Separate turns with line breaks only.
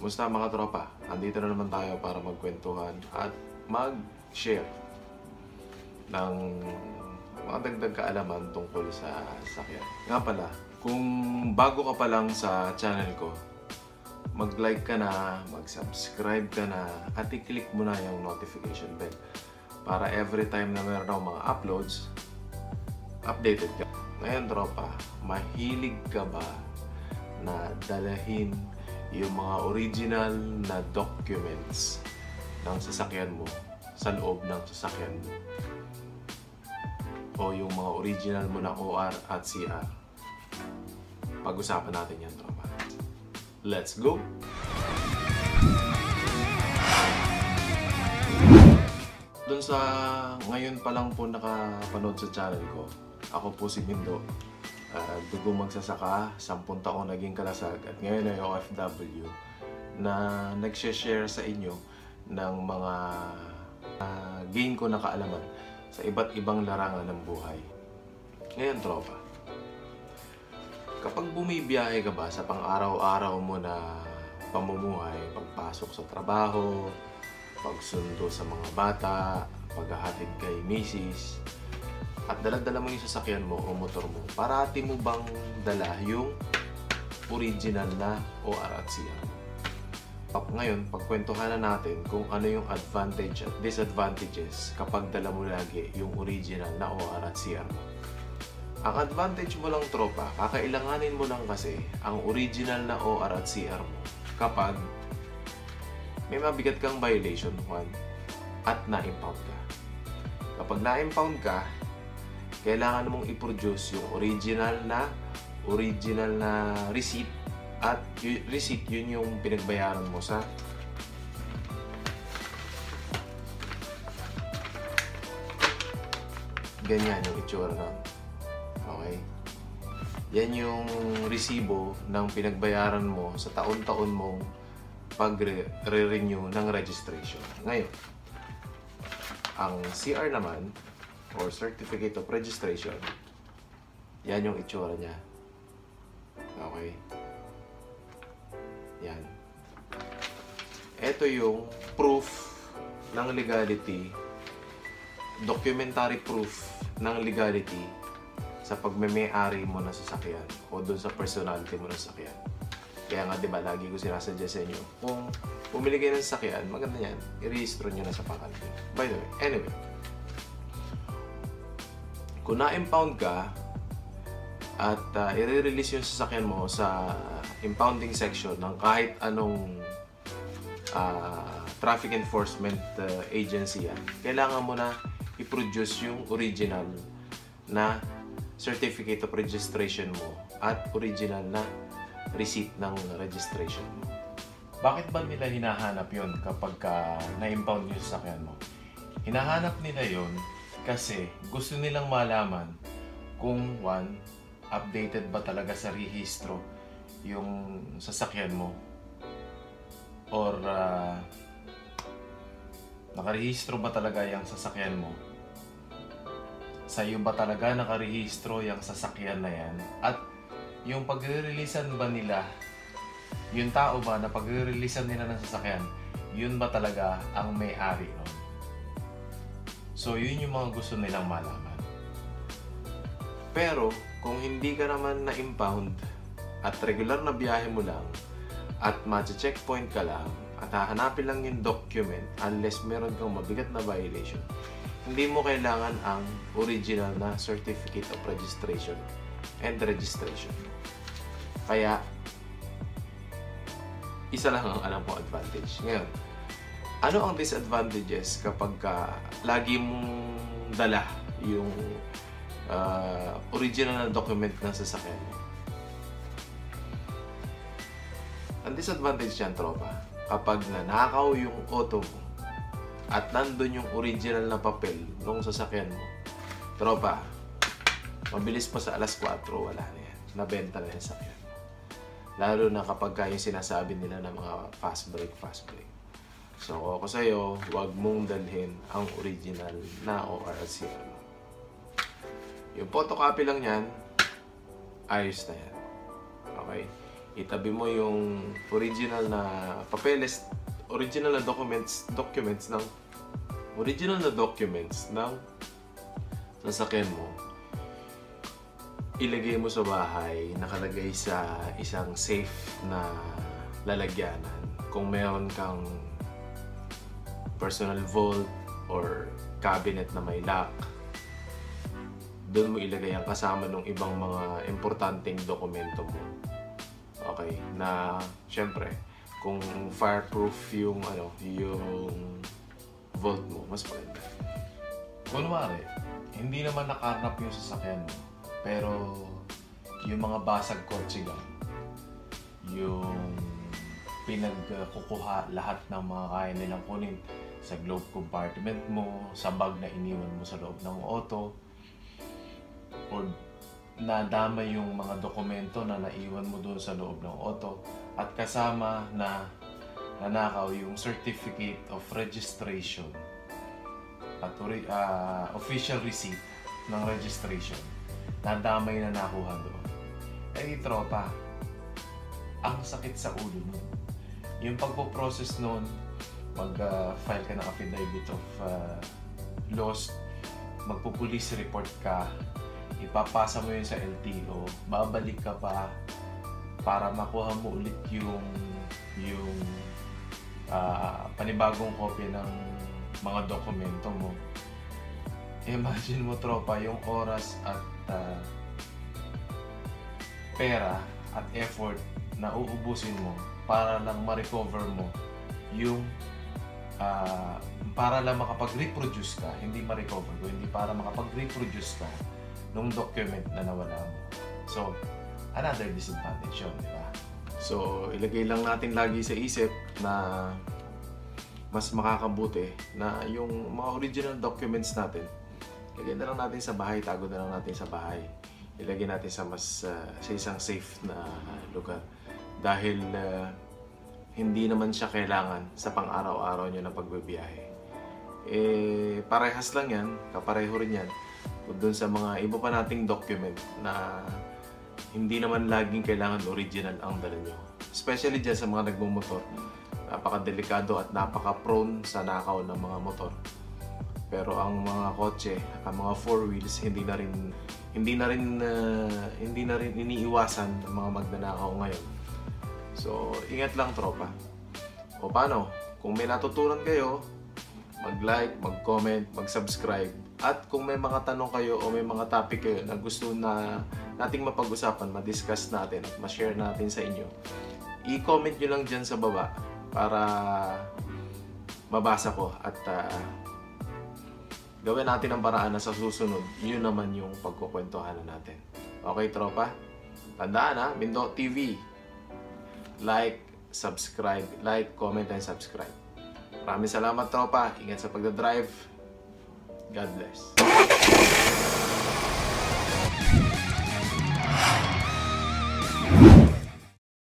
Kumusta mga tropa? Andito na naman tayo para magkwentuhan at mag-share ng mga dagdag kaalaman tungkol sa sasakyan. Nga pala, kung bago ka pa lang sa channel ko, mag-like ka na, mag-subscribe ka na, at i-click mo na yung notification bell para every time na meron akong mga uploads, updated ka. Ngayon tropa, mahilig ka ba na dalahin yung mga original na documents ng sasakyan mo sa loob ng sasakyan mo? O yung mga original mo na OR at CR? Pag-usapan natin yan, tropa. Let's go! Doon sa ngayon pa lang po nakapanood sa channel ko, ako po si Mindo. Dugong magsasaka, 10 taong naging kalasag at ngayon ay OFW na nag-share sa inyo ng mga gain ko na kaalaman sa iba't ibang larangan ng buhay. Ngayon tropa, kapag bumibiyahe ka ba sa pang-araw-araw mo na pamumuhay, pagpasok sa trabaho, pagsundo sa mga bata, paghahatid kay misis, at dala-dala mo yung sasakyan mo o motor mo, parati mo bang dala yung original na OR at CR? Ngayon, pagkwentuhan na natin kung ano yung advantage at disadvantages kapag dala mo lagi yung original na OR at CR mo. Ang advantage mo lang tropa, kakailanganin mo lang kasi ang original na OR at CR mo kapag may mabigat kang violation 1 at na-impound ka. Kapag na-impound ka, kailangan mong i-produce yung original na receipt, at receipt yun yung pinagbayaran mo sa ganyan yung itsura nun. Okay? Yan yung resibo ng pinagbayaran mo sa taon-taon mong pag-renew ng registration. Ngayon, ang CR naman or Certificate of Registration, yan yung itsura niya. Okay? Yan. Ito yung proof ng legality, documentary proof ng legality sa pagmemay-ari mo na sasakyan o doon sa personality mo na sasakyan. Kaya nga, diba, lagi ko sinasuggest sa inyo, kung pumili kayo ng sasakyan, maganda yan, i-rehistro nyo na sa pangalan nyo. By the way, anyway, kung na-impound ka at i-release yung sasakyan mo sa impounding section ng kahit anong traffic enforcement agency yan, kailangan mo na i-produce yung original na certificate of registration mo at original na receipt ng registration mo. Bakit ba nila hinahanap yon kapag na-impound yung sasakyan mo? Hinahanap nila yon kasi gusto nilang malaman kung updated ba talaga sa rehistro yung sasakyan mo or nakarehistro ba talaga yung sasakyan mo, sa'yo ba talaga nakarehistro yung sasakyan na yan, at yung pag-releasean ba nila, yung tao ba na pag-releasean nila ng sasakyan, yun ba talaga ang may-ari nun? So, yun yung mga gusto nilang malaman. Pero, kung hindi ka naman na-impound at regular na biyahe mo lang at ma-checkpoint ka lang at hahanapin lang yung document unless meron kang mabigat na violation, hindi mo kailangan ang original na Certificate of Registration and Registration. Kaya, isa lang ang alam ko advantage. Ngayon, ano ang disadvantages kapag lagi mong dala yung original na document ng sasakyan mo? Ang disadvantage yan, tropa, kapag nanakaw yung auto mo at nandun yung original na papel ng sasakyan mo, tropa, mabilis pa sa alas 4, wala na yan. Nabenta na yung sasakyan mo. Lalo na kapag yung sinasabi nila ng mga fast break. So, ako sa'yo, huwag mong dalhin ang original na OR at CR mo. Yung photocopy lang yan, ayos na yan. Okay? itabi mo yung original na papeles, original na documents ng sasakyan mo. Ilagay mo sa bahay, nakalagay sa isang safe na lalagyanan. Kung meron kang personal vault or cabinet na may lock, doon mo ilagay ang kasama ng ibang mga importanteng dokumento mo. Okay, na syempre, kung fireproof yung vault mo, mas maganda. Kunwari, hindi naman nakarnap yung sasakyan mo, pero yung mga basag kotse lang, yung pinagkukuha lahat ng mga kaya nilang kunin sa glove compartment mo, sa bag na iniwan mo sa loob ng auto, or nadama yung mga dokumento na naiwan mo doon sa loob ng auto, at kasama na nanakaw yung certificate of registration at official receipt ng registration, nadamay na nakuha doon. Eh tropa, ang sakit sa ulo nun. Yung pagpo-process nun, mag-file ka ng affidavit of loss, magpo-police report ka, ipapasa mo yun sa LTO, babalik ka pa para makuha mo ulit yung panibagong kopya ng mga dokumento mo. Imagine mo tropa, yung oras at pera at effort na uubusin mo para lang ma-recover mo yung para lang makapag-reproduce ka, hindi ma-recover ko, hindi para makapag-reproduce ka nung document na nawala mo. So, another disadvantage yun, di ba? So, ilagay lang natin lagi sa isip na mas makakabuti na yung mga original documents natin, ilagay na lang natin sa bahay, tago na lang natin sa bahay. Ilagay natin sa sa isang safe na lugar. Dahil hindi naman siya kailangan sa pang-araw-araw nyo na pagbibiyahe. Parehas lang yan, kapareho rin yan doon sa mga iba pa nating document na hindi naman laging kailangan original ang dala nyo. Especially dyan sa mga nagmumotor. Napaka-delikado at napaka-prone sa nakaw ng mga motor. Pero ang mga kotse, ang mga four wheels, hindi na rin iniiwasan ng mga magnanakaw ngayon. So, ingat lang tropa. O paano? Kung may natutunan kayo, mag-like, mag-comment, mag-subscribe. At kung may mga tanong kayo o may mga topic kayo na gusto na nating mapag-usapan, ma-discuss natin at ma-share natin sa inyo, i-comment nyo lang dyan sa baba para mabasa ko at gawin natin ang paraan na sa susunod, yun naman yung pagkukwentuhan natin. Okay tropa? Tandaan ha, Mindo TV. Like, subscribe, comment, and subscribe. Maraming salamat tropa. Ingat sa pagdadrive. God bless.